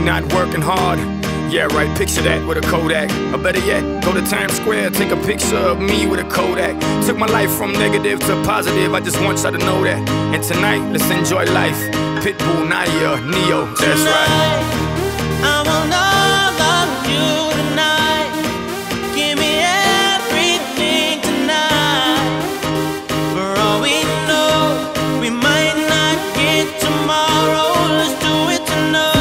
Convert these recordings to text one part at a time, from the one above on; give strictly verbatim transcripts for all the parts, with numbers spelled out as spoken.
not working hard. Yeah, right, picture that with a Kodak. Or better yet, go to Times Square, take a picture of me with a Kodak. Took my life from negative to positive, I just want y'all to know that. And tonight, let's enjoy life. Pitbull, Naya, Neo, that's right. I want all of you tonight. Give me everything tonight. For all we know, we might not get tomorrow. Let's do it tonight.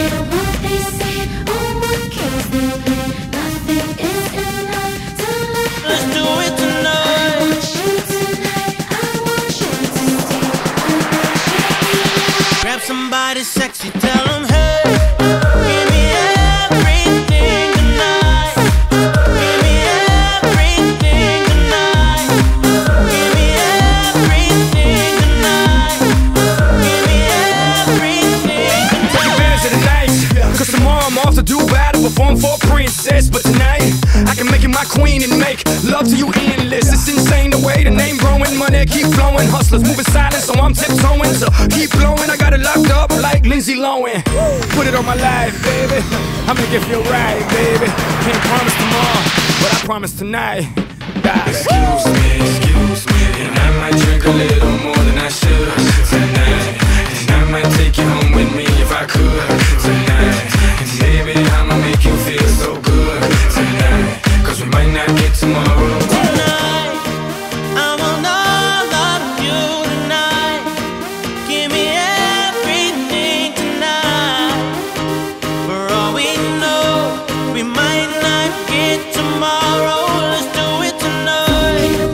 Somebody sexy, tell them, hey, give me everything tonight. Give me everything tonight. Give me everything tonight. Give me everything tonight. Take advantage of the night, cause tomorrow I'm off to do battle, perform for a princess. But tonight, I can make you my queen and make love to you endless. It's insane the way the name growing, money keep flowing. Hustlers moving silent, so I'm tiptoeing. So keep blowing, I got it locked up like Lindsay Lohan. Put it on my life, baby, I make it feel right, baby. Can't promise tomorrow, but I promise tonight. Die. Excuse me, excuse me, and I might drink a little more than I should tonight. And I might take you home with me if I could tonight. And maybe I'ma make you feel so good tonight, cause we might not get tomorrow. Tonight, I want all of you tonight. Give me everything tonight. For all we know, we might not get tomorrow. Let's do it tonight.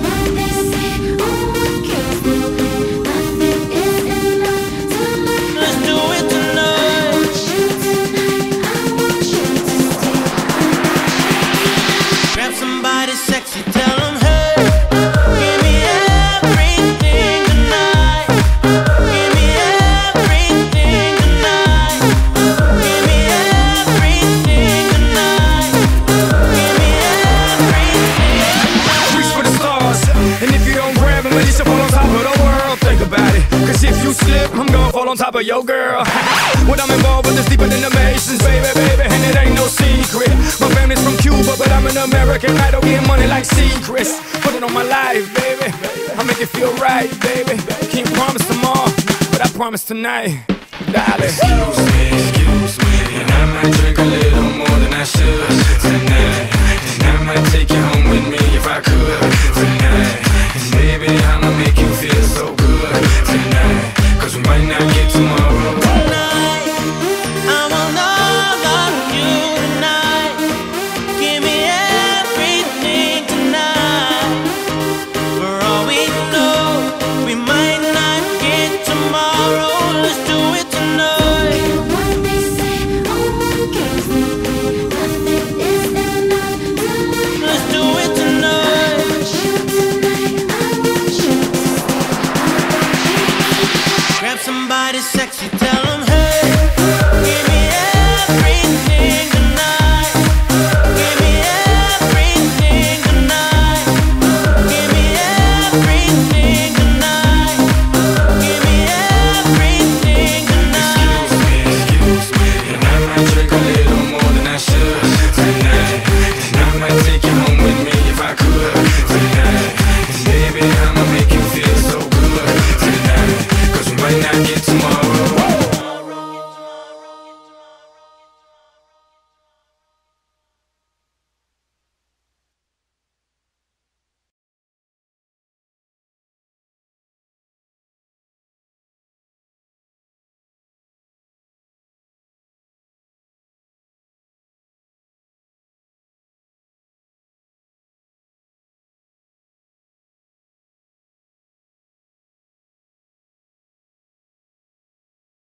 Let's do it tonight. Grab somebody sexy, tell them, hey, give me everything tonight. Give me everything tonight. Give me everything tonight. Give me everything. Reach for the stars, and if you don't grab them, at least you fall on top of the world. Think about it, cause if you slip, I'm gonna fall on top of your girl. What I'm involved with is deeper than the Masons, baby, baby, and it ain't no secret. My family's from Cuba, but I'm an American. I don't get money like secrets. Put it on my life, baby, I make it feel right, baby. Can't promise tomorrow, but I promise tonight, darling. Excuse me, excuse me.